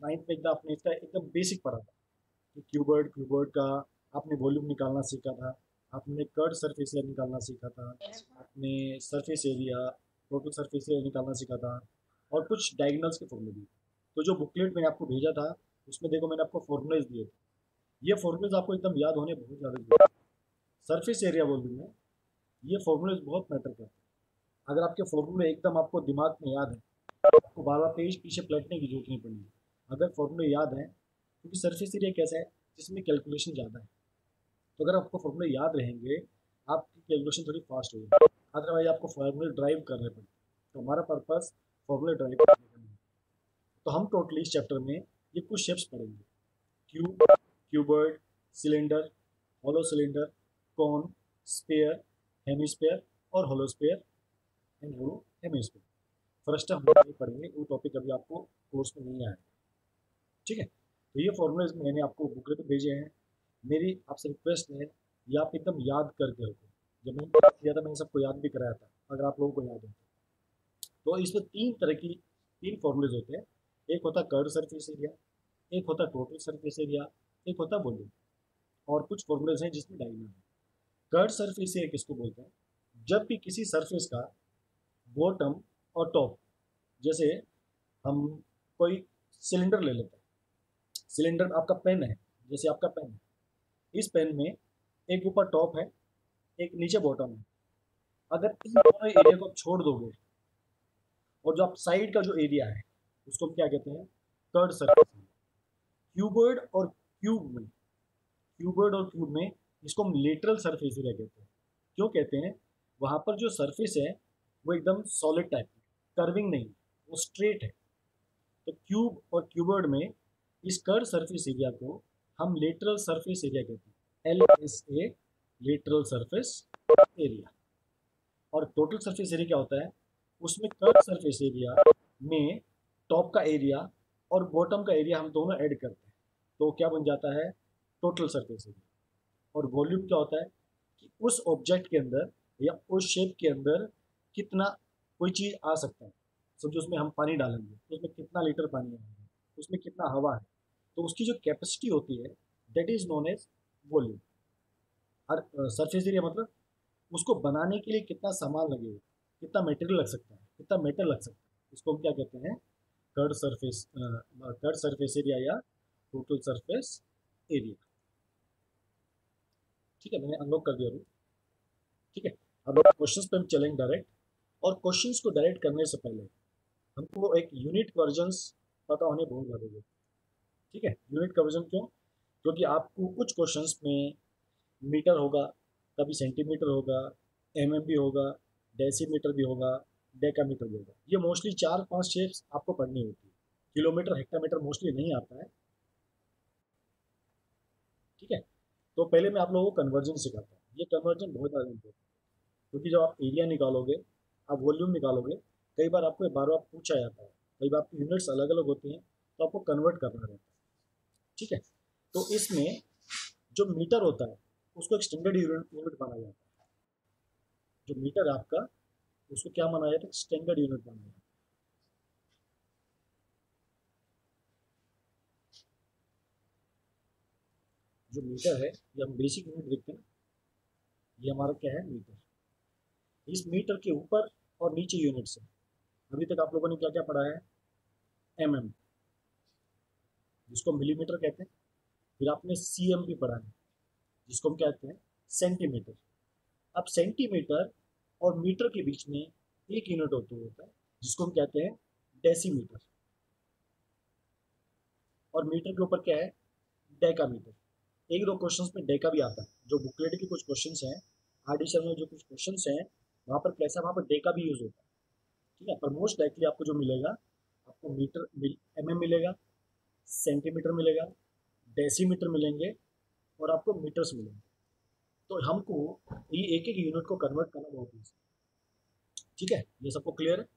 Ninth में एकदम आपने इसका एकदम बेसिक पढ़ा था कि क्यूबर्ड का आपने वॉल्यूम निकालना सीखा था, आपने कर्ड सरफेस एरिया निकालना सीखा था, आपने surface area, total surface area निकालना सीखा था, और कुछ डायगोनल्स के फॉर्मूले दिए। तो जो बुकलेट मैंने आपको भेजा था उसमें देखो मैंने आपको फॉर्मूलाज दिए थे, ये फॉर्मूलाज आपको एकदम याद होने बहुत ज़्यादा जरूरी है। सरफेस एरिया वॉल्यूम में ये फॉर्मूलाज बहुत मैटर करते हैं। अगर आपके फॉर्मूले एकदम आपको दिमाग में याद है, आपको बार बार पेज पीछे पलटने की जरूरत नहीं पड़ेगी। अगर फॉर्मूले याद है, क्योंकि सरफेस एरिया कैसा है जिसमें कैलकुलेशन ज़्यादा है, तो अगर आपको फॉर्मूले याद रहेंगे आपकी कैलकुलेशन थोड़ी फास्ट होगी। अदरवाइज आपको फॉर्मूले ड्राइव करने पड़े, तो हमारा पर्पस फॉर्मूले ड्राइव करने का नहीं है। तो हम टोटली इस चैप्टर में ये कुछ शेप्स पढ़ेंगे: cube, cuboid, cylinder, hollow cylinder, cone, sphere, hemisphere और hollow sphere and hollow hemisphere. First हम ये पढ़ेंगे, वो टॉपिक अभी आपको कोर्स में नहीं आया, ठीक है। तो ये फॉर्मूले मैंने आपको बुकलेट में भेजे हैं। मेरी आपसे रिक्वेस्ट है ये आप एकदम याद करके रखो। जब मैंने क्लास किया था मैंने सबको याद भी कराया था, अगर आप लोगों को याद हो तो इसमें तीन तरह की तीन फॉर्मूलेज होते हैं। एक होता है कर्व सरफेस एरिया, एक होता है टोटल सरफेस एरिया, एक होता है वॉल्यूम, और कुछ फॉर्मूलेज हैं जिसमें डायग्राम है। कर्व सरफेस एरिया किसको बोलते हैं? जब भी किसी सरफेस का बॉटम और टॉप, जैसे हम कोई सिलेंडर ले लेते हैं, सिलेंडर आपका पेन है, जैसे आपका पेन है, इस पेन में एक ऊपर टॉप है, एक नीचे बॉटम है। अगर इन दोनों एरिया को आप छोड़ दोगे और जो आप साइड का जो एरिया है उसको हम क्या कहते हैं? Curved surface. क्यूबर्ड और क्यूब में इसको हम लेटरल सरफेस एरिया कहते हैं। क्यों कहते हैं? वहां पर जो सरफेस है वो एकदम सॉलिड टाइप है, कर्विंग नहीं, वो स्ट्रेट है। तो क्यूब और क्यूबर्ड में इस कर्व सरफेस एरिया को हम लेटरल सरफेस एरिया कहते हैं, LSA, लेटरल सरफेस एरिया। और टोटल सरफेस एरिया क्या होता है? उसमें कर्व सरफेस एरिया में टॉप का एरिया और बॉटम का एरिया हम दोनों ऐड करते हैं, तो क्या बन जाता है? Total surface area. और वॉल्यूम क्या होता है कि उस ऑब्जेक्ट के अंदर या उस शेप के अंदर कितना कोई चीज़ आ सकता है। समझो उसमें हम पानी डालेंगे तो उसमें कितना लीटर पानी आएगा, उसमें कितना हवा है, तो उसकी जो कैपेसिटी होती है that is known as volume. और सरफेस एरिया मतलब उसको बनाने के लिए कितना सामान लगेगा, कितना मटेरियल लग सकता है, कितना मेटल लग सकता है, इसको हम क्या कहते हैं? कर्ड सरफेस एरिया या टोटल सरफेस एरिया। ठीक है, मैंने अनलॉक कर दिया अभी। ठीक है, अब क्वेश्चंस पे हम चलेंगे डायरेक्ट। और क्वेश्चंस को डायरेक्ट करने से पहले हमको एक यूनिट वर्जन्स पता होने बहुत ज़रूरी है। ठीक है, यूनिट वर्जन क्यों? क्योंकि आपको कुछ क्वेश्चंस में मीटर होगा, कभी सेंटीमीटर होगा, भी होगा, डेसीमीटर भी होगा, डेकामीटर भी होगा। ये मोस्टली 4-5 शेप्स आपको पढ़नी होती है। किलोमीटर हेक्टामीटर मोस्टली नहीं आता है। ठीक है, तो पहले मैं आप लोगों को कन्वर्जन सिखाता हूँ। ये कन्वर्जन बहुत ज़्यादा इंपॉर्टेंट है, क्योंकि जब आप एरिया निकालोगे, आप वॉल्यूम निकालोगे, कई बार आपको बार बार पूछा जाता है, कई बार आपकी यूनिट्स अलग अलग होती हैं, तो आपको कन्वर्ट करना रहता है। ठीक है, तो इसमें जो मीटर होता है उसको एक स्टैंडर्ड यूनिट माना जाता है। जो मीटर है आपका उसको क्या माना जाता है? स्टैंडर्ड यूनिट माना जाता है। जो मीटर है ये हम बेसिक यूनिट देखते हैं, ये हमारा क्या है? मीटर। इस मीटर के ऊपर और नीचे यूनिट्स है। अभी तक आप लोगों ने क्या क्या पढ़ा है? जिसको मिलीमीटर कहते हैं। फिर आपने भी पढ़ा है, जिसको हम कहते हैं सेंटीमीटर। अब सेंटीमीटर और मीटर के बीच में एक यूनिट होता है जिसको हम कहते हैं डेसीमीटर। और मीटर के ऊपर क्या है? डेकामीटर। एक दो क्वेश्चंस में डेका भी आता है, जो बुकलेट के कुछ क्वेश्चंस हैं, आरडीशन में जो कुछ क्वेश्चंस हैं वहाँ पर कैसा, वहाँ पर डेका भी यूज होता है। ठीक है, पर मोस्ट लाइकली आपको जो मिलेगा, आपको मिलेगा, सेंटीमीटर मिलेगा, डेसीमीटर मिलेंगे, और आपको मीटर्स मिलेंगे। तो हमको ये एक एक यूनिट को कन्वर्ट करना बहुत ईजी। ठीक है, ये सबको क्लियर है?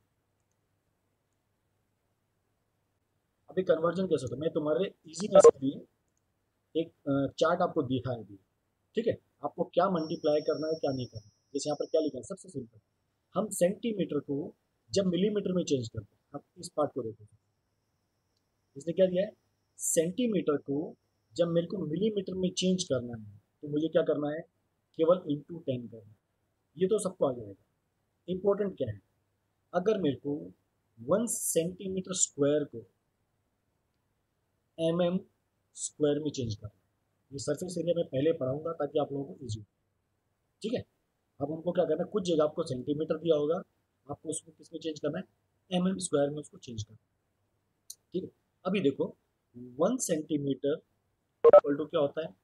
अभी कन्वर्जन कैसे होता है मैं तुम्हारे इजीनेस के लिए एक चार्ट आपको दिखा है अभी। ठीक है, आपको क्या मल्टीप्लाई करना है क्या नहीं करना है। जैसे यहाँ पर क्या लिखा है, सबसे सिंपल, हम सेंटीमीटर को जब मिलीमीटर में चेंज करते हैं, आप इस पार्ट को देखो, इसने क्या दिया है, सेंटीमीटर को जब मेरे को मिलीमीटर में चेंज करना है तो मुझे क्या करना है, केवल इंटू 10 करना है। ये तो सबको आ जाएगा। इंपॉर्टेंट क्या है, अगर मेरे को 1 सेंटीमीटर स्क्वायर को mm स्क्वायर में चेंज करना है, ये सरफेस एरिया मैं पहले पढ़ाऊंगा ताकि आप लोगों को ईजी हो। ठीक है, अब हमको क्या करना है, कुछ जगह आपको सेंटीमीटर दिया होगा, आपको उसको किस में चेंज करना है, स्क्वायर में उसको चेंज करना है। ठीक है, अभी देखो 1 सेंटीमीटर इक्वल टू क्या होता है,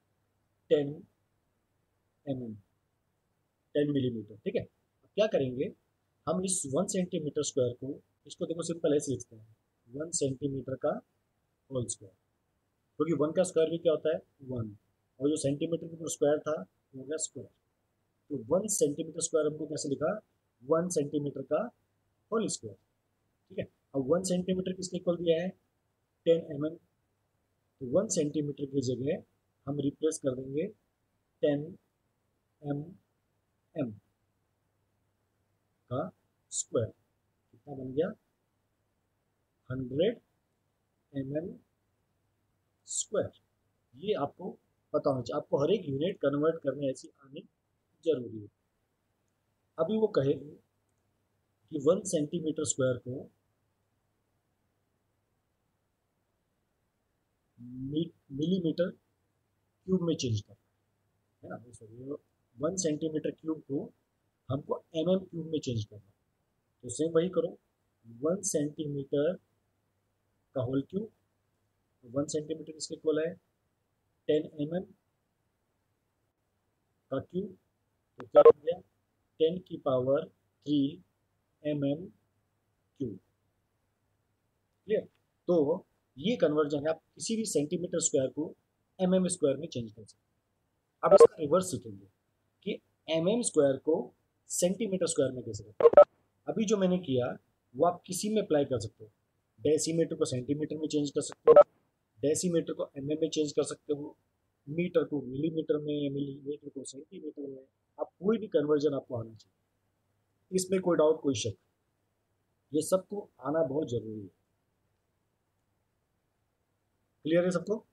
10 mm, 10 मिलीमीटर। ठीक है, अब क्या करेंगे, हम इस 1 सेंटीमीटर स्क्वायर को, इसको देखो सिंपल ऐसे लिखते हैं, 1 सेंटीमीटर का होल स्क्वायर, क्योंकि 1 का स्क्वायर भी क्या होता है 1, और जो सेंटीमीटर का स्क्वायर था वो हो गया स्क्वायर। तो 1 सेंटीमीटर स्क्वायर हमको कैसे लिखा, 1 सेंटीमीटर का होल स्क्वायर। ठीक है, अब 1 सेंटीमीटर किसने इक्वल दिया है, 10 mm। तो 1 सेंटीमीटर की जगह हम रिप्लेस कर देंगे 10 mm का स्क्वायर, कितना बन गया, 100 mm स्क्वायर। ये आपको पता होना चाहिए, आपको हर एक यूनिट कन्वर्ट करने ऐसी आनी जरूरी है। अभी वो कहे कि 1 सेंटीमीटर स्क्वायर को मिलीमीटर क्यूब में चेंज करना है ना, सॉरी 1 सेंटीमीटर क्यूब को हमको क्यूब में चेंज करना है। तो सेम वही करो, 1 सेंटीमीटर का होल क्यूब, 1 सेंटीमीटर इसके इक्वल है 10 mm का क्यूब, तो क्या हो गया 10 की पावर 3 mm क्यूब। क्लियर, तो ये कन्वर्जन है, आप किसी भी सेंटीमीटर स्क्वायर को स्क्वायर में चेंज कर सकते हैं। अब इसका रिवर्स सीखेंगे कि स्क्वायर को सेंटीमीटर स्क्वायर में कैसे करते हैं। अभी जो मैंने किया वो आप किसी में अप्लाई कर सकते हो, डेसीमीटर को सेंटीमीटर में चेंज कर सकते हो, डेसीमीटर को में चेंज कर सकते हो, मीटर को मिलीमीटर में, मिलीमीटर को सेंटीमीटर में, आप कोई भी कन्वर्जन आपको आना चाहिए, इसमें कोई डाउट कोई शक, ये सबको आना बहुत जरूरी है। क्लियर है सबको,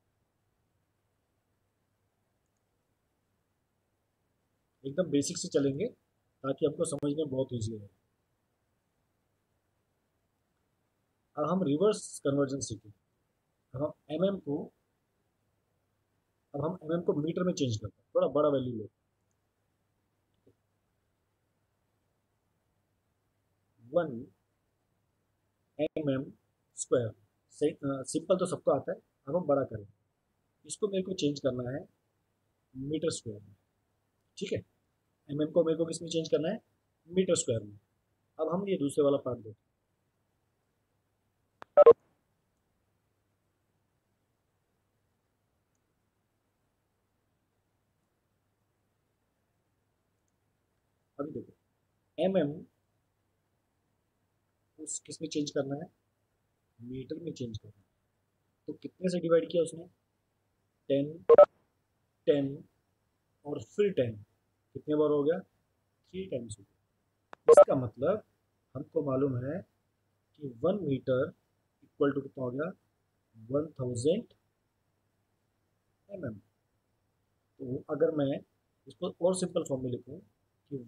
एकदम बेसिक से चलेंगे ताकि हमको समझने में बहुत ईजी है। अब हम रिवर्स कन्वर्जन सीखें, अब हम को, अब हम को मीटर में चेंज करते हैं, थोड़ा बड़ा वैल्यू लेते 1 mm स्क्वायर, सिंपल तो सबको आता है, अब हम बड़ा करें, इसको मेरे को चेंज करना है मीटर स्क्वायर में। ठीक है, को मेरे को किस में चेंज करना है, मीटर स्क्वायर में। अब हम ये दूसरे वाला पार्ट देखते हैं। अभी देखो उस किस में चेंज करना है, मीटर में चेंज करना है। तो कितने से डिवाइड किया उसने, 10 10 और फिर 10, कितने बार हो गया, 3 टाइम्स हो गया। इसका मतलब हमको मालूम है कि 1 मीटर इक्वल टू कितना हो गया, 1000 mm। तो अगर मैं इसको और सिंपल फॉर्म में लिखूं कि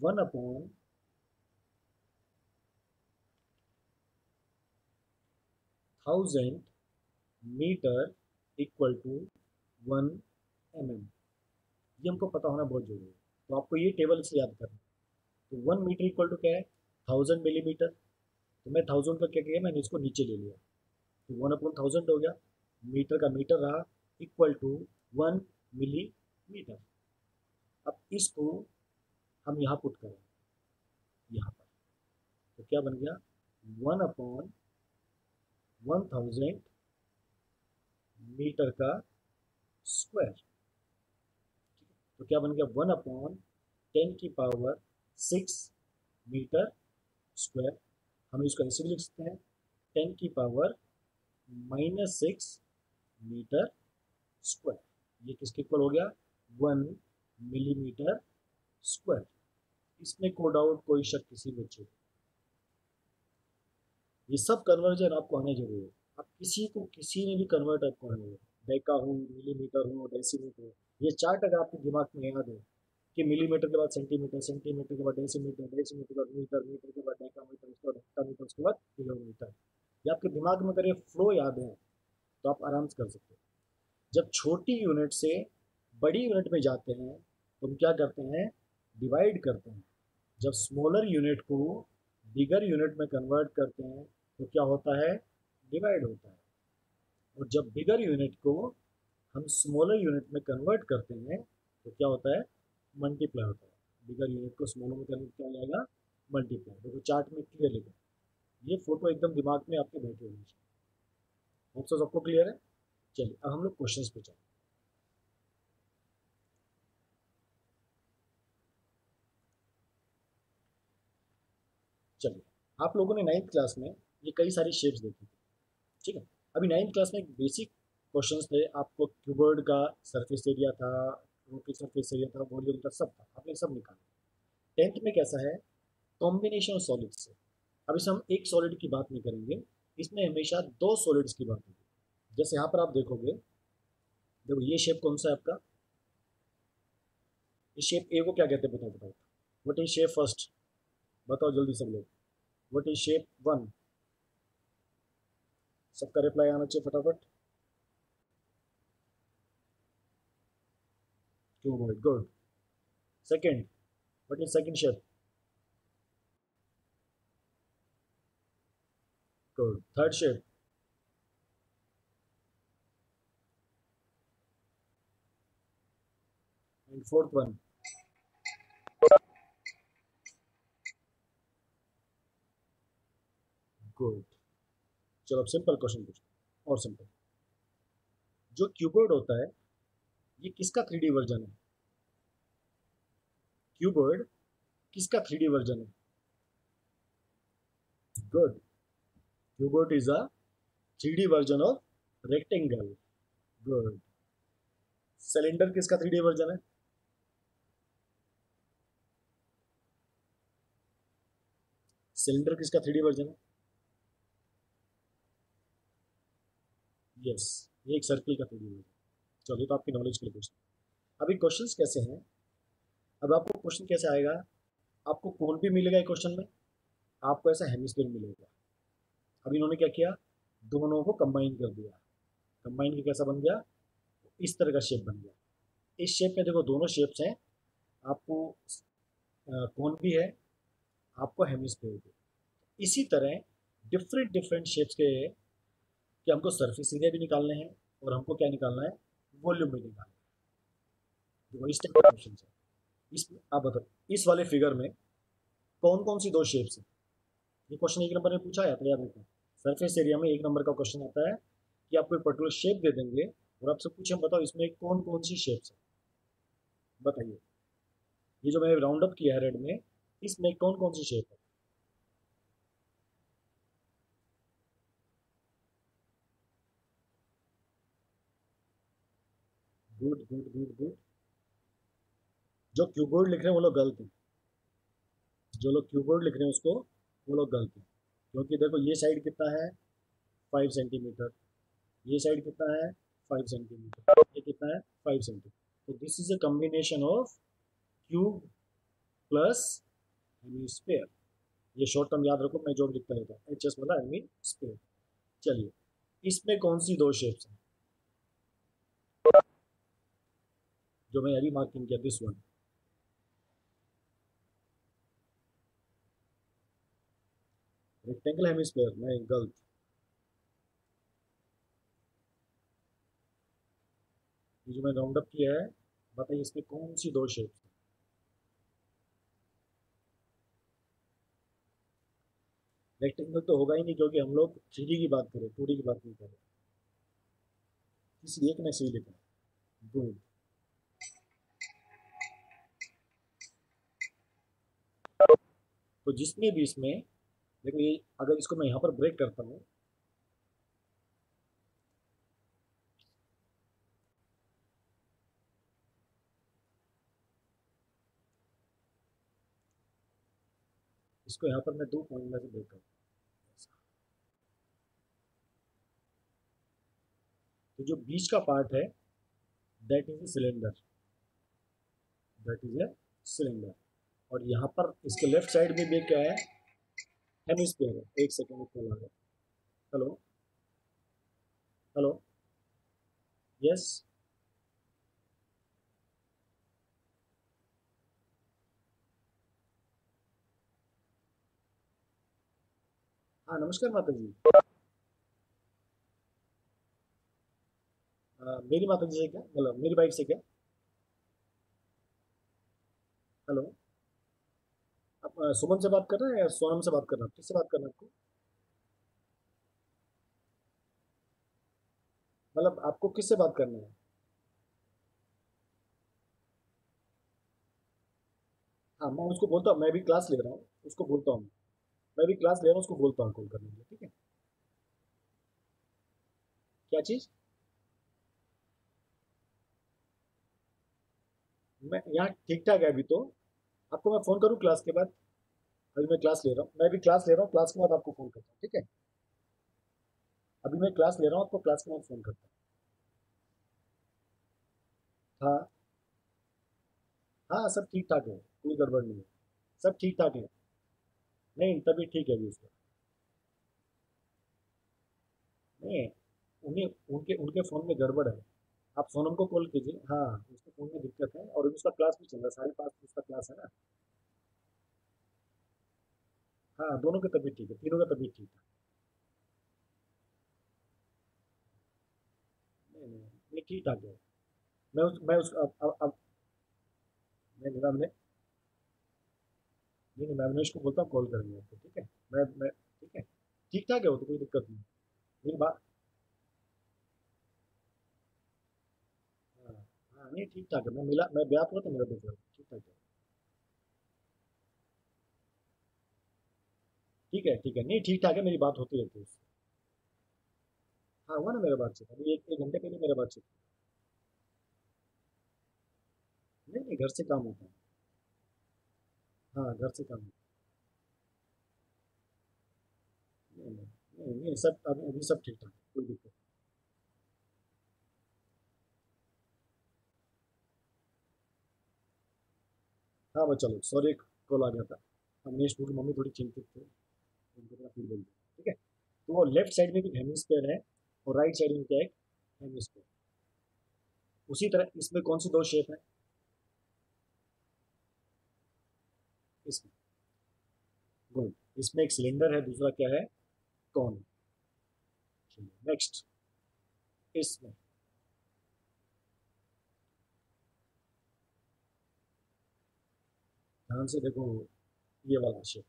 1/1000 मीटर इक्वल टू 1 mm, ये हमको पता होना बहुत जरूरी है। तो आपको ये टेबल से याद करना है। तो 1 मीटर इक्वल टू क्या है, 1000 मिलीमीटर। तो मैं 1000 का क्या किया, मैंने इसको नीचे ले लिया, तो 1/1000 हो गया, मीटर का मीटर रहा, इक्वल टू 1 मिलीमीटर। अब इसको हम यहाँ पुट करें, यहाँ पर, तो क्या बन गया, 1/1000 मीटर का स्क्वायर। तो क्या बन गया, 1/10 की पावर 6 मीटर स्क्वायर। हम इसको ऐसे भी लिख सकते हैं, 10 की पावर -6 मीटर स्क्वायर। ये किसके इक्वल हो गया, 1 मिलीमीटर स्क्वायर। इसमें कोई डाउट कोई शक किसी बच्चे को, ये सब कन्वर्जन आपको आने जरूरी है। अब किसी को किसी में भी कन्वर्ट आप करोगे, डेका हो, मिलीमीटर हो, डेसीमीटर हो, ये चार्ट अगर आपके दिमाग में याद है कि मिलीमीटर के बाद सेंटीमीटर, सेंटीमीटर के बाद डेसीमीटर, डेसीमीटर के बाद मीटर, मीटर के बाद डेकामीटर, उसके बाद हेक्टामीटर, उसके बाद किलोमीटर, ये आपके दिमाग में अगर ये फ्लो याद है तो आप आराम से कर सकते हो। जब छोटी यूनिट से बड़ी यूनिट में जाते हैं तो हम क्या करते हैं, डिवाइड करते हैं। जब स्मॉलर यूनिट को बिगर यूनिट में कन्वर्ट करते हैं तो क्या होता है, डिवाइड होता है। और जब बिगर यूनिट को हम स्मॉलर यूनिट में कन्वर्ट करते हैं तो क्या होता है, मल्टीप्लाई होता है। बिगर यूनिट को स्मॉलर में कन्वर्ट किया जाएगा, मल्टीप्लाई। देखो चार्ट में क्लियर लिखा है, ये फोटो एकदम दिमाग में आपके बैठे होनी चाहिए। होप सबको क्लियर है। चलिए अब हम लोग क्वेश्चंस पे चलते हैं। चलिए, आप लोगों ने नाइन्थ क्लास में ये कई सारी शेप्स देखी थी, ठीक है। अभी नाइन्थ क्लास में एक बेसिक क्वेश्चंस थे, आपको क्यूबर्ड का सरफेस एरिया था, रोटी सरफेस एरिया था, वॉल्यूम था, सब था, आपने सब निकाला। टेंथ में कैसा है, कॉम्बिनेशन ऑफ सॉलिड से। अब इसे हम एक सॉलिड की बात नहीं करेंगे, इसमें हमेशा दो सॉलिड्स की बात होगी। जैसे यहाँ पर आप देखोगे, देखो ये शेप कौन सा है आपका, इस शेप ए को क्या कहते हैं, बताओ बताओ। व्हाट इज शेप फर्स्ट, बताओ जल्दी सब लोग। व्हाट इज शेप वन, सबका रिप्लाई आना चाहिए फटाफट। Cuboid, good. Second, what is second shape, good. Third shape, and fourth one, good. चलो अब सिंपल क्वेश्चन पूछो, और सिंपल। जो क्यूबॉइड होता है ये किसका थ्री डी वर्जन है, क्यूबॉइड किसका थ्री डी वर्जन है, good. Cuboid is a three D version of rectangle, good. Cylinder किसका थ्री डी वर्जन है, सिलेंडर किसका थ्री डी वर्जन है, यस, ये एक सर्किल का थ्री डी वर्जन। चलिए तो आपकी नॉलेज के लिए क्वेश्चन। अभी क्वेश्चंस कैसे हैं, अब आपको क्वेश्चन कैसे आएगा, आपको कोण भी मिलेगा एक क्वेश्चन में, आपको ऐसा हेमिस्फीयर मिलेगा। अब इन्होंने क्या किया, दोनों को कंबाइन कर दिया, कंबाइन के कैसा बन गया, इस तरह का शेप बन गया। इस शेप में देखो दोनों शेप्स हैं, आपको कोण भी है, आपको हेमिस्फीयर भी। इसी तरह डिफरेंट डिफरेंट शेप्स के हमको सरफेस एरिया भी निकालने हैं और हमको क्या निकालना है, वॉल्यूम भी निकालना है। देखो इस टाइप का क्वेश्चन है। इस आप बताओ, इस वाले फिगर में कौन कौन सी दो शेप्स हैं, ये क्वेश्चन एक नंबर में पूछा है, तो याद रखना। सरफेस एरिया में एक नंबर का क्वेश्चन आता है कि आपको एक पर्टिकुलर शेप दे देंगे और आपसे पूछे बताओ इसमें कौन कौन सी शेप्स है, बताइए। ये जो मैंने राउंड अप किया है रेड में, इसमें कौन कौन सी शेप है, गुड गुड गुड गुड। जो क्यूबोर्ड लिख रहे हैं वो लोग गलत हैं, जो लोग क्यूबोर्ड लिख रहे हैं उसको, वो लोग गलत हैं। क्योंकि देखो ये साइड कितना है, 5 सेंटीमीटर, ये साइड कितना है, 5 सेंटीमीटर, ये कितना है, 5 सेंटीमीटर। तो this is a combination of cube plus hemisphere. ये शॉर्ट टर्म याद रखो, मैं जो भी लिखता रहता हूँ, एच एस वाला हेमिस्फेयर। चलिए, इसमें कौन सी दो शेप्स हैं, जो मैं अभी मार्किंग किया, दिस वन, रेक्टेंगल हेमिस्फेयर, नहीं गलत। ये जो मैं राउंड अप किया है, बताइए इसमें कौन सी दो शेप्स हैं। रेक्टेंगल तो होगा ही नहीं, क्योंकि हम लोग थ्री डी की बात करें, टू डी की बात नहीं करें। किसी एक ने सही लिखा है, गुड। तो जिसमें भी इसमें, देखो ये अगर इसको मैं यहाँ पर ब्रेक करता हूँ, इसको यहाँ पर मैं दो पॉइंट में से ब्रेक करता हूँ, तो जो बीच का पार्ट है that is a cylinder, that is a cylinder. और यहाँ पर इसके लेफ्ट साइड में भी क्या है, हेमिस्फीयर है। एक सेकेंड कॉल आ गया। Hello hello, yes. हाँ नमस्कार माता जी। मेरी माता जी से क्या, मतलब मेरी वाइफ से क्या? हेलो, आप सुमन से बात कर रहे हैं या सोनम से बात कर रहे हैं? किससे बात करना है आपको? मतलब आपको किससे बात करना है? हाँ मैं उसको बोलता हूँ, मैं भी क्लास ले रहा हूँ, उसको बोलता हूँ। मैं भी क्लास ले रहा हूँ, उसको बोलता हूँ कॉल करने के लिए, ठीक है? क्या चीज़? मैं यहाँ ठीक ठाक है अभी तो। आपको मैं फ़ोन करूँ क्लास के बाद? अभी मैं क्लास ले रहा हूँ, मैं भी क्लास ले रहा हूँ, क्लास के बाद आपको फ़ोन करता हूँ, ठीक है? अभी मैं क्लास ले रहा हूँ, आपको क्लास के बाद फ़ोन करता हूँ। हाँ हाँ, सब ठीक ठाक है, कोई गड़बड़ नहीं है। सब ठीक ठाक है। नहीं तभी ठीक है अभी उसका। नहीं, उन्हें उनके उनके फ़ोन में गड़बड़ है। आप सोनम को कॉल कीजिए, हाँ। उसके फ़ोन में दिक्कत है और अभी उसका क्लास भी चल रहा है, 5:30 उसका क्लास है ना। हाँ दोनों की तबीयत ठीक है, तीनों का तबीयत ठीक है। नहीं नहीं नहीं, ठीक ठाक है। मैं उस अब नहीं नहीं, मैं अविनेश को बोलता हूँ कॉल करेंगे आपको, ठीक है? मैं ठीक है, ठीक ठाक है वो तो, कोई दिक्कत नहीं। मेरी बात, हाँ हाँ, नहीं ठीक ठाक है। मैं बात हुआ तो मेरा देख रहा हूँ, ठीक ठाक है। ठीक है, नहीं ठीक ठाक है, मेरी बात होती रहती है उससे। हाँ हुआ ना मेरा बातचीत, अभी एक एक घंटे पहले मेरा बातचीत। नहीं नहीं, घर से काम होता है। हाँ घर से काम होता है। नहीं नहीं नहीं नहीं, सब अभी अभी सब ठीक ठाक है, कोई दिक्कत नहीं। हाँ बस चलो, सॉरी एक कॉल आ गया था। अवनीश की मम्मी थोड़ी चिंतित थी, उनको थोड़ा फील बोल दिया, ठीक है? तो वो लेफ्ट साइड में भी हेमिस्फीयर है और राइट साइड में क्या है, हेमिस्फीयर। उसी तरह इसमें कौन सी दो शेप है? इसमें, गुड। इसमें एक सिलेंडर है, दूसरा क्या है, कौन। नेक्स्ट, इसमें ध्यान से देखो, ये वाला शेप।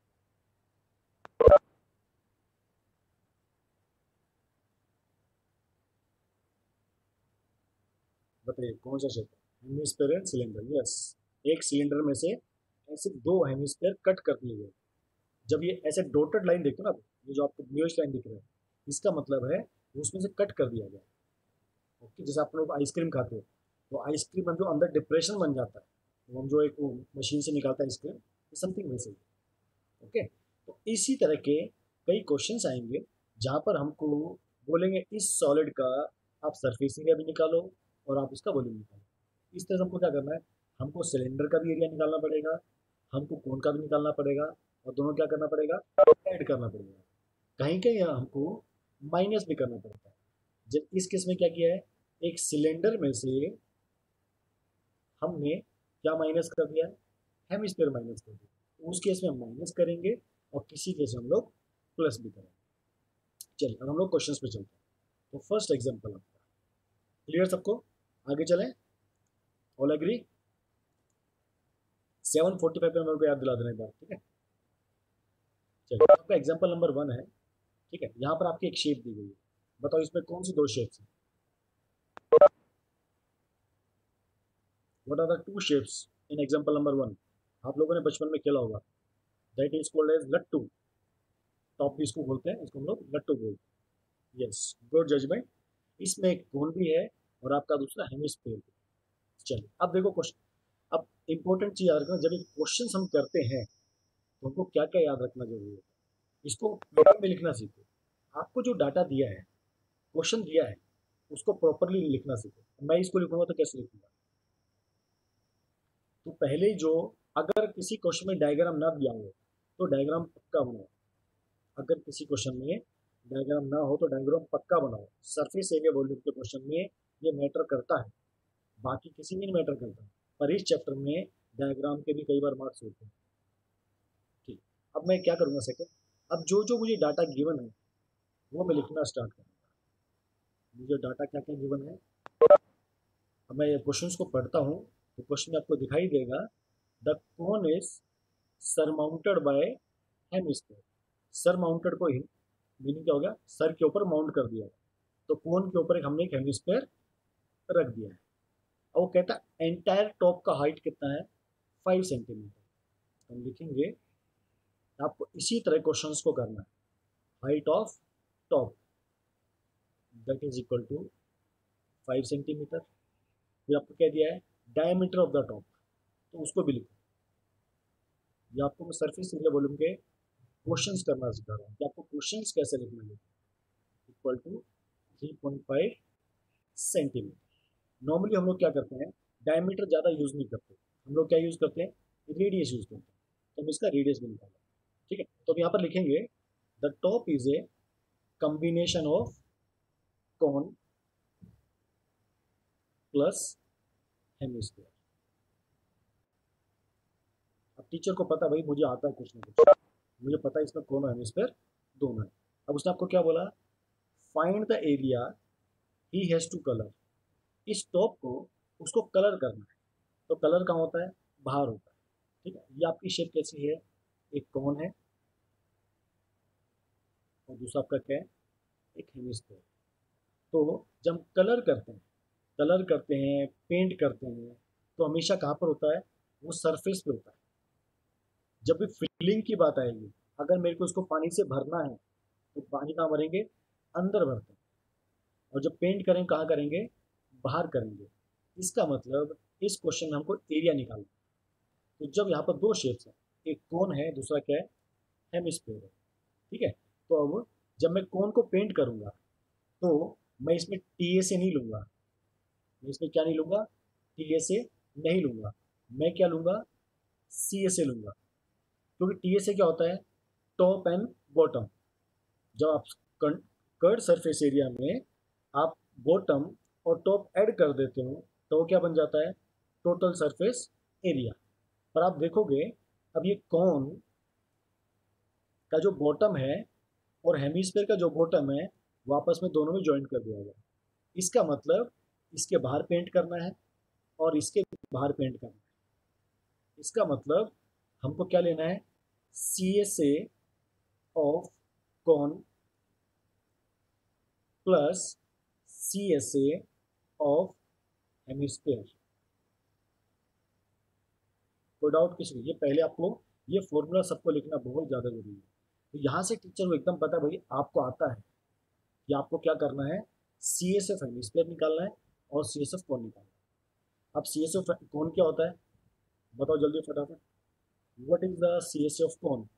बताइए कौन सा शेप है? Hemisphere and cylinder, yes. एक सिलेंडर में से ऐसे दो हेमिस्फीयर कट कर दिए गए। जब ये ऐसे डॉटेड लाइन देखते हो ना, ये जो आपको ब्लूइश लाइन दिख रहा है, इसका मतलब है उसमें से कट कर दिया गया। ओके, जैसे आप लोग आइसक्रीम खाते हो, तो आइसक्रीम में जो अंदर डिप्रेशन बन जाता है, तो हम जो एक मशीन से निकालता है आइसक्रीम, समथिंग वैसे ही। ओके, तो इसी तरह के कई क्वेश्चंस आएंगे जहाँ पर हमको बोलेंगे इस सॉलिड का आप सरफेस एरिया भी निकालो और आप इसका वॉल्यूम निकालो। इस तरह से हमको क्या करना है, हमको सिलेंडर का भी एरिया निकालना पड़ेगा, हमको कोन का भी निकालना पड़ेगा, और दोनों क्या करना पड़ेगा, ऐड करना पड़ेगा। कहीं कहीं हमको माइनस भी करना पड़ता है। जब इस केस में क्या किया है, एक सिलेंडर में से हमने क्या माइनस कर दिया है, हेमिस्फीयर माइनस कर दिया। तो उस केस में हम माइनस करेंगे और किसी केस में हम लोग प्लस भी करेंगे। चलिए अब हम लोग क्वेश्चन पे चलते हैं। तो फर्स्ट एग्जाम्पल आपका क्लियर सबको? आगे चलें, ऑल एग्री? 7:45 पे मेरे को याद दिला देना एक बार, ठीक है? चलिए आपका एग्जाम्पल नंबर 1 है, ठीक है? यहाँ पर आपकी एक शेप दी गई है, बताओ इसमें कौन सी दो शेप्स हैं? What are the two shapes in example number 1? आप लोगों ने बचपन में खेला होगा, दैट इज कॉल्ड एज लट्टू। टॉप भी इसको बोलते हैं, इसको हम लोग लट्टू बोलते हैं। Yes, good judgement. इसमें एक कोन भी है और आपका दूसरा हेमिस्फीयर भी। चलिए अब देखो क्वेश्चन। अब इंपॉर्टेंट चीज याद रखना, जब ये क्वेश्चन हम करते हैं तो हमको क्या क्या याद रखना जरूरी है, इसको पेपर में लिखना सीखो। आपको जो डाटा दिया है, क्वेश्चन दिया है, उसको प्रॉपरली लिखना सीखो। मैं इसको लिखूंगा तो कैसे लिखूंगा? तो पहले जो, अगर किसी क्वेश्चन में डायग्राम ना दिया हो तो डायग्राम पक्का बनाओ। अगर किसी क्वेश्चन में डायग्राम ना हो तो डायग्राम पक्का बनाओ। सरफेस एरिया वॉल्यूम के क्वेश्चन में ये मैटर करता है, बाकी किसी में नहीं मैटर करता, पर इस चैप्टर में डायग्राम के भी कई बार मार्क्स होते हैं। ठीक, अब मैं क्या करूँगा सेकंड, अब जो जो मुझे डाटा गिवन है वो मैं लिखना स्टार्ट करूँगा। मुझे डाटा क्या क्या गिवन है, अब मैं क्वेश्चंस को पढ़ता हूँ तो क्वेश्चन में आपको दिखाई देगा, the cone is surmounted by hemisphere. Surmounted को मीनिंग क्या हो गया, सर के ऊपर माउंट कर दिया है, तो कोन के ऊपर हमने एक हेमिस्फीयर रख दिया है। और वो कहता है एंटायर टॉप का हाइट कितना है, 5 सेंटीमीटर। हम लिखेंगे, आपको इसी तरह क्वेश्चंस को करना है। Height of top that is equal to 5 centimetre. फिर आपको क्या दिया है, डायमीटर ऑफ द टॉप, तो उसको भी लिखो। ये आपको मैं सरफेस एरिया वॉल्यूम के क्वेश्चंस करना सिखा रहा हूँ कि आपको क्वेश्चंस कैसे लिखना है। Equal to 3.5 centimetre. नॉर्मली हम लोग क्या करते हैं, डायमीटर ज़्यादा यूज़ नहीं करते, हम लोग क्या यूज़ करते हैं, रेडियस यूज़ करते हैं। तो हम इसका रेडियस भी निकालें। ठीक है, तो अब यहाँ पर लिखेंगे the top is a combination of cone plus hemisphere. अब टीचर को पता, भाई मुझे आता है कुछ ना कुछ, मुझे पता है इसमें कौन और हेमिस्फीयर दोनों है। अब उसने आपको क्या बोला, find the area he has to colour. इस टॉप को उसको कलर करना है, तो कलर कहाँ होता है, बाहर होता है। ठीक है, ये आपकी शेप कैसी है, एक कौन है और दूसरा आपका क्या है, एक हेमिस्फीयर। तो जब हम कलर करते हैं, पेंट करते हैं, तो हमेशा कहाँ पर होता है, वो सरफेस पे होता है। जब भी फिलिंग की बात आएगी, अगर मेरे को इसको पानी से भरना है तो पानी कहाँ भरेंगे, अंदर भरते हैं। और जब पेंट करेंगे कहाँ करेंगे, बाहर करेंगे। इसका मतलब इस क्वेश्चन में हमको एरिया निकालना है। तो जब यहाँ पर दो शेप्स हैं, एक कोन है, दूसरा क्या है, हेमिस्फीयर है। ठीक है, तो अब जब मैं कोन को पेंट करूंगा तो मैं इसमें टी ए से नहीं लूंगा, मैं इसमें क्या नहीं लूंगा, टी ए से नहीं लूंगा, मैं क्या लूंगा, सी ए से लूंगा। क्योंकि टी ए से क्या होता है, टॉप एंड बॉटम। जब आप कर्ड सरफेस एरिया में आप बॉटम और टॉप ऐड कर देते हो तो वो क्या बन जाता है, टोटल सरफेस एरिया। पर आप देखोगे, अब ये कौन का जो बॉटम है और हेमिस्फीयर का जो बॉटम है वो आपस में दोनों में ज्वाइंट कर दिया गया। इसका मतलब इसके बाहर पेंट करना है और इसके बाहर पेंट करना है। इसका मतलब हमको क्या लेना है, C S A of cone plus C S A of hemisphere. कोई डाउट किसी को, ये पहले आपको ये फॉर्मूला सबको लिखना बहुत ज़्यादा जरूरी है। तो यहाँ से टीचर को एकदम पता है, भाई आपको आता है कि आपको क्या करना है, सी एस एफ हेमिस्फीयर निकालना है और सी एस एफ कौन निकालना है। अब सी एस एफ कौन क्या होता है, बताओ जल्दी फटाफट, what is the C S F cone,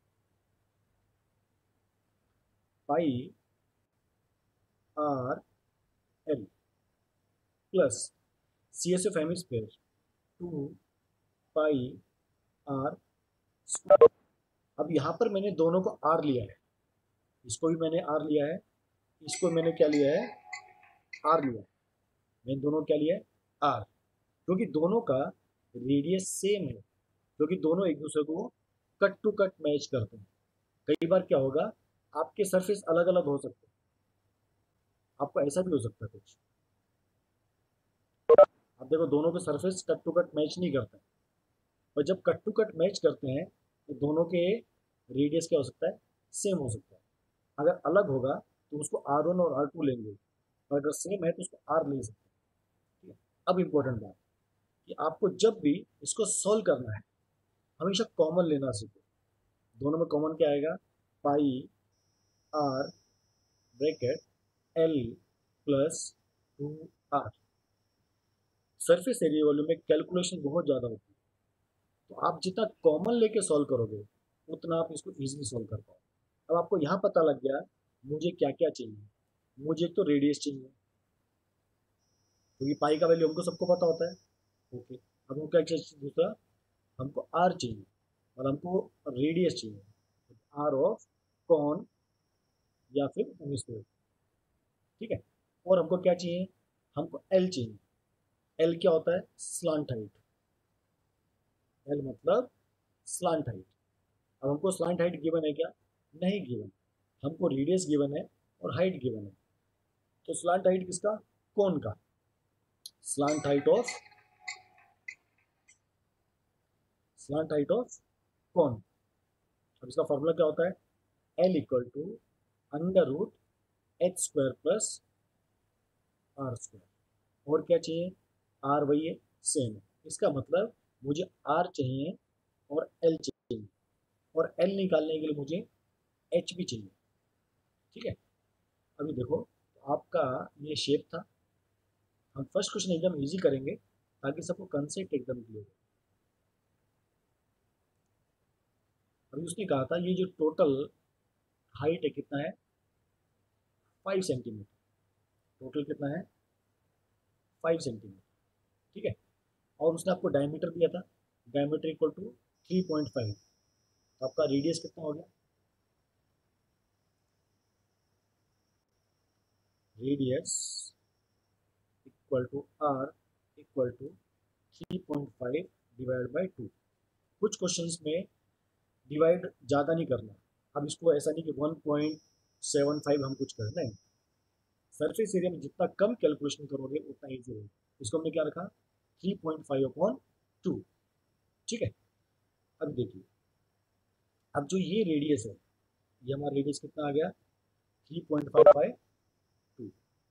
pi R L plus C S F hemisphere 2 pi R square. अब यहाँ पर मैंने दोनों को आर लिया है, इसको भी मैंने आर लिया है, इसको मैंने क्या लिया है, आर लिया है। मैंने दोनों क्या लिया है, आर, क्योंकि दोनों का रेडियस सेम है, क्योंकि दोनों एक दूसरे को कट टू कट मैच करते हैं। कई बार क्या होगा, आपके सरफेस अलग अलग हो सकते हैं, आपको ऐसा भी हो सकता है कुछ, आप देखो दोनों के surface cut to cut match नहीं करते, और जब कट टू कट मैच करते हैं तो दोनों के रेडियस क्या हो सकता है, सेम हो सकता है। अगर अलग होगा तो उसको R1 और R2 लेंगे, और अगर सेम है तो उसको R ले सकते हैं। ठीक है, अब इम्पोर्टेंट बात कि आपको जब भी इसको सॉल्व करना है हमेशा कॉमन लेना सीखो। दोनों में कॉमन क्या आएगा, pi R bracket L plus 2 R. Surface area volume में कैलकुलेशन बहुत ज़्यादा होती है, तो आप जितना कॉमन लेके सॉल्व करोगे उतना आप इसको इजीली सॉल्व कर पाओगे। अब आपको यहाँ पता लग गया मुझे क्या क्या चाहिए, मुझे एक तो रेडियस चाहिए, क्योंकि पाई का वैल्यू हमको सबको पता होता है। ओके, अब हमको क्या चाहिए दूसरा, हमको आर चाहिए और हमको रेडियस चाहिए, आर ऑफ कॉन या फिर हेमिस्फीयर। ठीक है, और हमको क्या चाहिए, हमको एल चाहिए। एल क्या होता है, स्लांट हाइट। एल मतलब स्लांट हाइट। अब हमको स्लांट हाइट गिवन है क्या, नहीं गिवन। हमको रेडियस गिवन है और हाइट गिवन है। तो स्लांट हाइट किसका, कौन का, slant height of, slant height of cone. अब इसका फॉर्मूला क्या होता है, L equal to under root H square plus R square. और क्या चाहिए, आर वही है, सेम है। इसका मतलब मुझे आर चाहिए और एल चाहिए, और एल निकालने के लिए मुझे एच भी चाहिए। ठीक है, अभी देखो आपका ये शेप था। हम फर्स्ट क्वेश्चन एकदम इजी करेंगे ताकि सबको कंसेप्ट एकदम क्लियर हो। अभी उसने कहा था ये जो टोटल हाइट है कितना है, 5 सेंटीमीटर। टोटल कितना है, 5 सेंटीमीटर। ठीक है, और उसने आपको डायमीटर दिया था, डायमीटर इक्वल टू 3.5। तो आपका रेडियस कितना हो गया, radius equal to R equal to 3.5 divide by 2। कुछ क्वेश्चंस में डिवाइड ज़्यादा नहीं करना। अब इसको ऐसा नहीं कि 1.75 हम कुछ करें, नहीं। सरफेस एरिया में जितना कम कैलकुलेशन करोगे उतना ईजी रहेगा। इसको हमने क्या रखा, 3.5/2। ठीक है, अब देखिए, अब जो ये रेडियस है, ये हमारा रेडियस कितना आ गया, 3.5/2।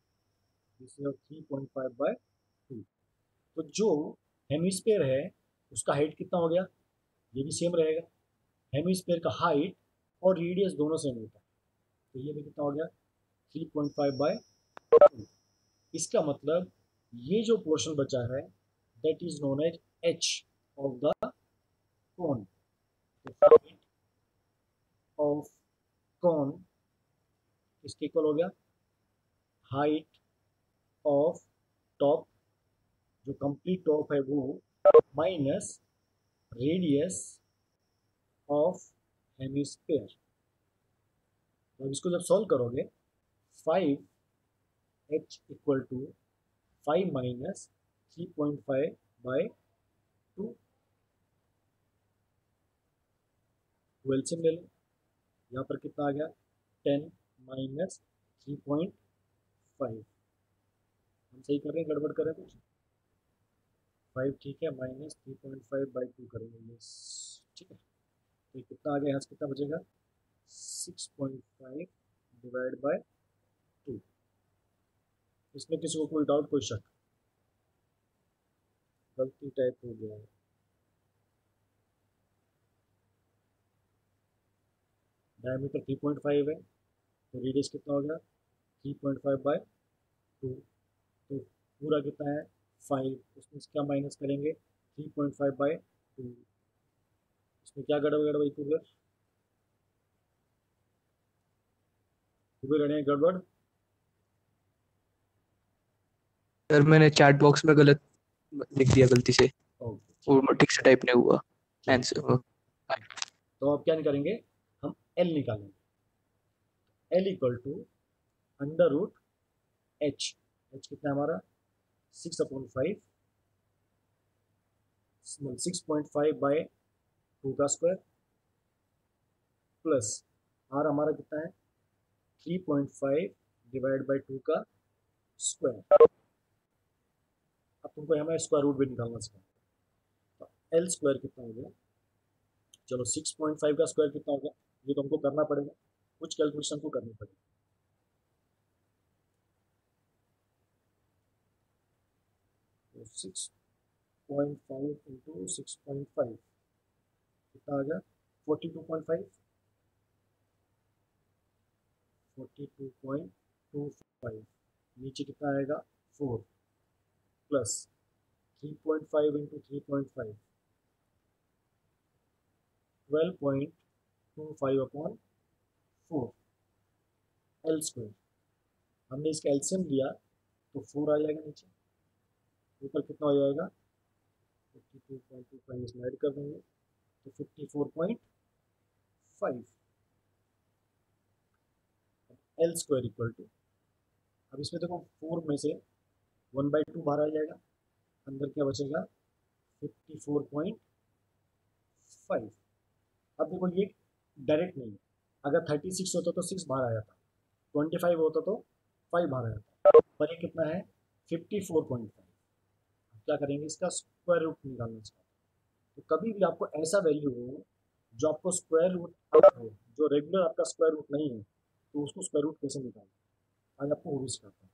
3.5/2। तो जो हेमिस्फेयर है उसका हाइट कितना हो गया, ये भी सेम रहेगा। हेमिस्फेयर का हाइट और रेडियस दोनों सेम होता है, तो ये भी कितना हो गया, 3.5/2। इसका मतलब ये जो पोर्शन बचा है that is known as H of the cone. Height of cone इसके इक्वल हो गया हाइट ऑफ टॉप, जो कंप्लीट टॉप है वो, माइनस रेडियस ऑफ हेमिस्फेयर। तो इसको जब सॉल्व करोगे, 5h इक्वल टू 5 - 3.5/2। एलसीएम ले लो, यहाँ पर कितना आ गया, 10 - 3.5। हम सही कर रहे हैं, गड़बड़ कर रहे हैं कुछ, 5 ठीक है, -3.5/2 करेंगे, यस। ठीक है, तो कितना आ गया, यहाँ से कितना बचेगा, 6.5 डिवाइड बाय 2। इसमें किसी को कोई डाउट, कोई शक, गलती टाइप हो गया है। डायमीटर 3.5 है, तो रेडियस कितना हो गया, 3.5/2। तो पूरा कितना है, 5। उसमें से क्या माइनस करेंगे, 3.5/2। इसमें क्या गड़बड़ गड़बड़ इक्वल हुए रहने गड़बड़। सर मैंने चैट बॉक्स में गलत लिख दिया गलती से, ओके ठीक वो ठीक से टाइप नहीं हुआ है, ठीक। आंसर। तो अब क्या करेंगे, हम एल निकालेंगे। L equal to under root H. H कितना है हमारा, 6/5, 6.5/2 का स्क्वायर, प्लस आर हमारा कितना है, 3.5 डिवाइड बाई 2 का स्क्वायर। अब तुमको हमें स्क्वायर रूट भी निकालना सिखाऊंगा। तो एल स्क्वायर कितना हो गया, चलो 6.5 का स्क्वायर कितना हो गया, ये तो हमको करना पड़ेगा, कुछ कैलकुलेशन को करनी पड़ेगी। तो 6.5 इंटू 6.5 कितना आ गया, 42.5, 42.25। नीचे कितना आएगा, 4, प्लस 3.5 इंटू 3.5, 12.25/4 एल स्क्वायर। हमने इसका एलसीएम लिया तो 4 आ जाएगा नीचे, ऊपर कितना हो जाएगा 52.25 इसमें ऐड कर देंगे तो 54.5 एल स्क्वायर इक्वल टू, अब इसमें देखो 4 में से 1/2 बाहर आ जाएगा, अंदर क्या बचेगा 54.5। अब देखो ये डायरेक्ट नहीं है, अगर 36 होता तो 6 बाहर आया था, 25 होता तो 5 बाहर आया था, पर ये कितना है 54.5। क्या करेंगे इसका स्क्वायर रूट निकालना चाहिए। तो कभी भी आपको ऐसा वैल्यू हो जो आपको स्क्वायर रूट आउट हो, जो रेगुलर आपका स्क्वायर रूट नहीं है, तो उसको स्क्वायर रूट कैसे निकालना, आज आपको वो भी सिखाता हूँ।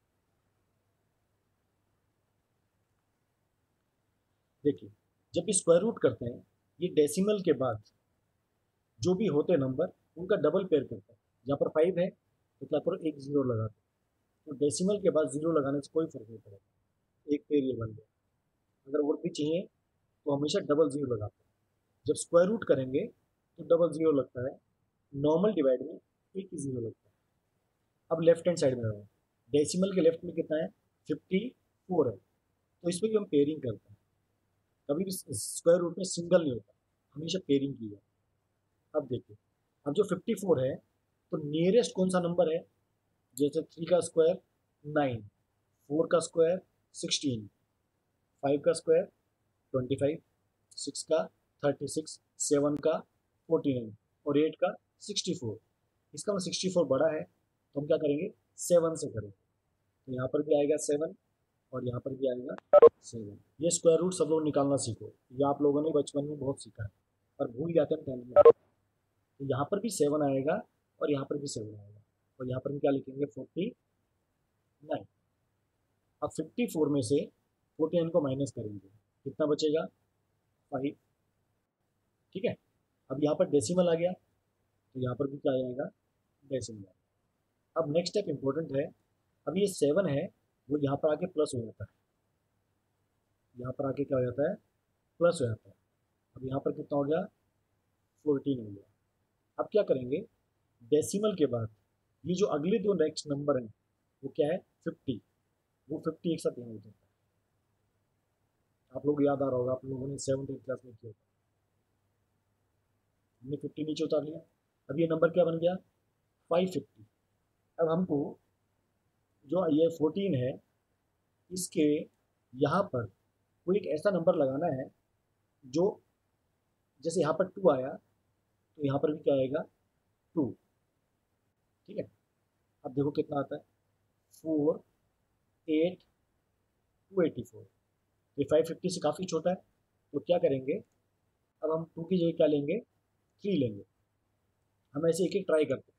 देखिए जब भी स्क्वायर रूट करते हैं, ये डेसिमल के बाद जो भी होते हैं नंबर उनका डबल पेयर करते हैं। जहाँ पर 5 है तो क्या करो एक जीरो लगा दो, तो डेसिमल के बाद जीरो लगाने से कोई फर्क नहीं पड़ेगा, एक पेयर ये बन गया। अगर और भी चाहिए तो हमेशा डबल जीरो लगाते हैं। जब स्क्वायर रूट करेंगे तो डबल जीरो लगता है, नॉर्मल डिवाइड में एक ही जीरो लगता है। अब लेफ्ट हैंड साइड में रहो, डेसिमल के लेफ्ट में कितना है 54 है, तो इसमें भी हम पेयरिंग करते हैं। कभी भी स्क्वायर रूट में सिंगल नहीं होता, हमेशा पेयरिंग की है। अब देखिए, अब जो 54 है तो नियरेस्ट कौन सा नंबर है, जैसे 3 का स्क्वायर 9, 4 का स्क्वायर 16, 5 का स्क्वायर 25, 6 का 36, 7 का 49 और 8 का 64। इसका मतलब 64 बड़ा है तो हम क्या करेंगे 7 से करेंगे, तो यहाँ पर भी आएगा 7 और यहाँ पर भी आएगा 7। ये स्क्वायर रूट सब लोग निकालना सीखो, ये आप लोगों ने बचपन में बहुत सीखा है पर भूल जाते हैं 10th में। तो यहाँ पर भी 7 आएगा और यहाँ पर भी 7 आएगा, और यहाँ पर हम क्या लिखेंगे 49। अब 54 में से 49 को माइनस करेंगे, कितना बचेगा 5। ठीक है, अब यहाँ पर डेसिमल आ गया तो यहाँ पर भी क्या आएगा डेसिमल। अब नेक्स्ट स्टेप इंपॉर्टेंट है, अब ये 7 है वो यहाँ पर आके प्लस हो जाता है, यहाँ पर आके क्या हो जाता है प्लस हो जाता है। अब यहाँ पर कितना हो गया 14 हो गया। अब क्या करेंगे डेसिमल के बाद ये जो अगले दो नेक्स्ट नंबर हैं वो क्या है 50, वो 50 एक साथ यहाँ हो जाता है। आप लोग याद आ रहा होगा, आप लोगों ने 7th क्लास में किया था, हमने 50 नीचे उतार लिया। अब ये नंबर क्या बन गया 550। अब हमको जो ये 14 है इसके यहाँ पर कोई एक ऐसा नंबर लगाना है जो, जैसे यहाँ पर 2 आया तो यहाँ पर भी क्या आएगा 2। ठीक है, अब देखो कितना आता है 4 8 284, ये 550 से काफ़ी छोटा है, तो क्या करेंगे अब हम 2 की जगह क्या लेंगे 3 लेंगे। हम ऐसे एक एक ट्राई करते हैं।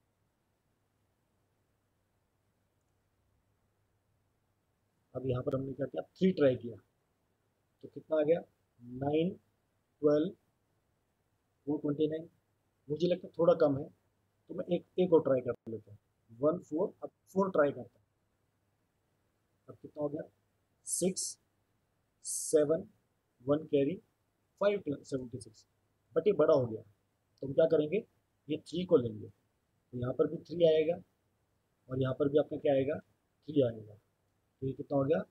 अब यहाँ पर हमने क्या किया 3 ट्राई किया तो कितना आ गया 9 12 429। मुझे लगता है थोड़ा कम है तो मैं एक एक और ट्राई कर लेता हूँ 1 4। अब 4 ट्राई करता हूँ, अब कितना हो गया 6 7 1 कैरी 576, बट ये बड़ा हो गया तो हम क्या करेंगे ये 3 को लेंगे, तो यहाँ पर भी 3 आएगा और यहाँ पर भी आपका क्या आएगा 3 आएगा, तो ये कितना हो गया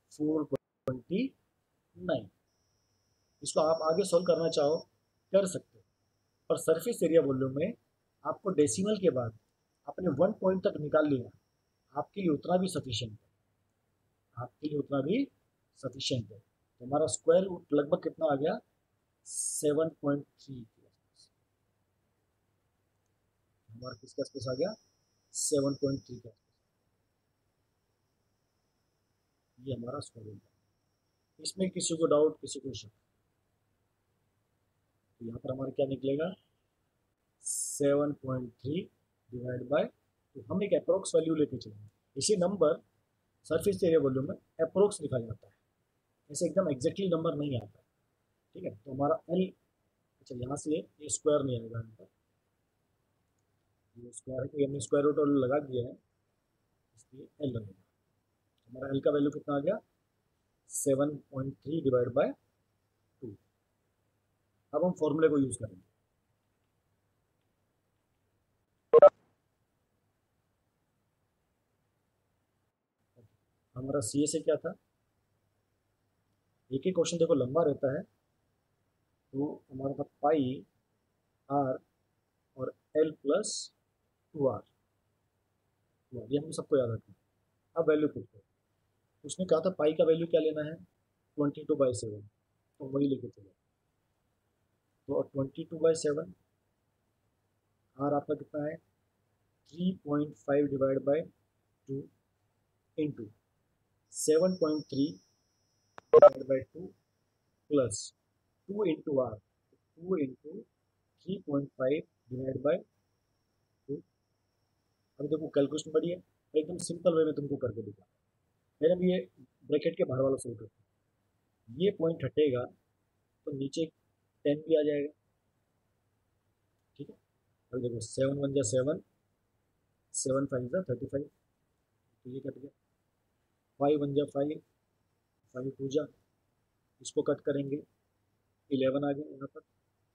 429। इसको आप आगे सॉल्व करना चाहो कर सकते हो, पर सरफेस एरिया वॉल्यूम में आपको डेसिमल के बाद आपने 1 पॉइंट तक निकाल लिया, आपके लिए उतना भी सफिशिएंट है, आपके लिए उतना भी सफिशिएंट है। तो हमारा स्क्वायर रूट लगभग कितना आ गया 7.3 के आसपास, हमारा किसके आसपास आ गया 7.3 के आसपास, ये हमारा स्क्वायर रूट है। इसमें किसी को डाउट किसी को शक, तो यहाँ पर हमारा क्या निकलेगा 7.3 डिवाइड बाय, तो हम एक अप्रोक्स वैल्यू लेके चलेंगे। इसी नंबर सरफेस एरिया वॉल्यूम में अप्रोक्स लिखा जाता है, ऐसे एकदम एग्जैक्टली नंबर नहीं आता। ठीक है, तो हमारा एल, अच्छा यहाँ से ये स्क्वायर नहीं आएगा, यहाँ पर ये स्क्वायर है क्योंकि हमने स्क्वायर रूट और लगा दिया है, इसलिए एल लगेगा। हमारा एल का वैल्यू कितना आ गया 7.3 डिवाइड बाय 2। अब हम फॉर्मूले को यूज़ करेंगे। हमारा सी ए से क्या था एक ही क्वेश्चन देखो लंबा रहता है, तो हमारा था पाई आर और एल प्लस 2 आर, ये हम सबको याद रखना है। अब वैल्यू पुट करो। उसने कहा था पाई का वैल्यू क्या लेना है, 22/7, तो वही लेके चलो। तो 22/7, आर आपका कितना है, 3.5 divide by 2 into 7.3 divide by 2 plus 2 into R, 2 into 3.5 divide by 2। अभी देखो कैलकुलेशन बड़ी है, एकदम सिंपल वे में तुमको करके दिखा। मैंने भी ये ब्रैकेट के बाहर वाला सोल्व करता हूँ। ये पॉइंट हटेगा तो नीचे 10 भी आ जाएगा, ठीक है। अभी देखो 7 1 जा 7, 7 5 जा 35, तो ये कट गया। 5 1 जा 5, 5 2 जा, इसको कट करेंगे, 11 आ गया यहाँ पर।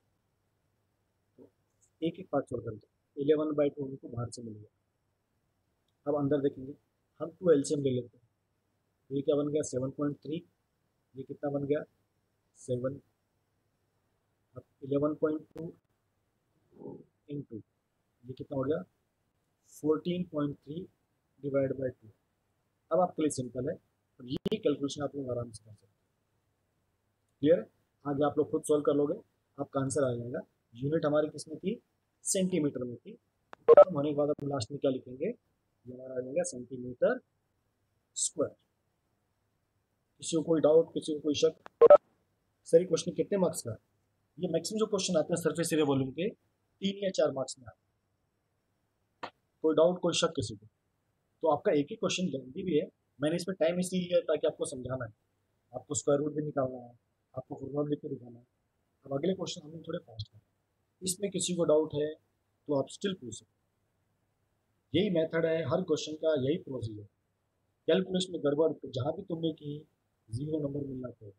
तो एक एक पार्ट छोड़ करके 11/2 हमको बाहर से मिल गया। अब अंदर देखेंगे, हम 2 एलसीएम ले लेते हैं। तो ये क्या बन गया, 7.3, ये कितना बन गया, 7। अब 11.2 इंटू, ये कितना हो गया, 14.3 डिवाइड बाई 2। अब आपके लिए सिंपल है, और ये कैलकुलेशन आप लोग आराम से कर सकते हैं। क्लियर है? आगे आप लोग खुद सॉल्व कर लोगे, आपका आंसर आ जाएगा। यूनिट हमारी किस में थी, सेंटीमीटर में थी। खत्म होने के बाद हम लास्ट में क्या लिखेंगे, ये हमारा आ जाएगा सेंटीमीटर स्क्वायर। किसी को कोई डाउट, किसी को कोई शक? सर ये क्वेश्चन कितने मार्क्स का है? ये मैक्सिमम जो क्वेश्चन आते हैं सरफेस एरिया वॉल्यूम के 3 या 4 मार्क्स में आते हैं। कोई डाउट, कोई शक किसी को? तो आपका एक ही क्वेश्चन जल्दी भी है, मैंने इसमें टाइम इसलिए लिया ताकि आपको समझाना है, आपको स्क्वायर रूट भी निकालना है, आपको फॉर्मूला लिख के दिखाना है। अब अगले क्वेश्चन हम थोड़े फास्ट हैं, इसमें किसी को डाउट है तो आप स्टिल पूछ सकते हैं। यही मेथड है हर क्वेश्चन का, यही प्रोसीजर। कैलकुलेशन में गड़बड़ तो जहाँ भी तुमने की, 0 नंबर मिलना चाहिए।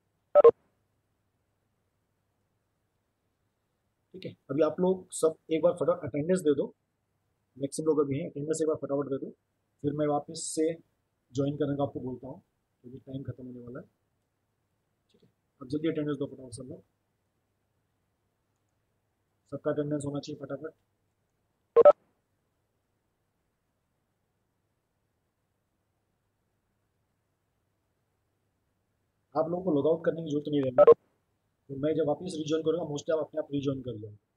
ठीक है, अभी आप लोग सब एक बार फटाफट अटेंडेंस दे दो। मैक्सिमम लोग अभी हैं, अटेंडेंस एक बार फटाफट दे दो, फिर मैं वापस से ज्वाइन करने का आपको बोलता हूँ, क्योंकि टाइम खत्म होने वाला है। ठीक है, अब जल्दी अटेंडेंस दो फटाफट सब लोग, सबका अटेंडेंस होना चाहिए फटाफट। आप लोगों को लॉग आउट करने की जरूरत नहीं रहेगी, तो मैं जब वापस रिज्वाइन करूँगा मोस्टली आप अपने आप रिज्वाइन कर लेंगे।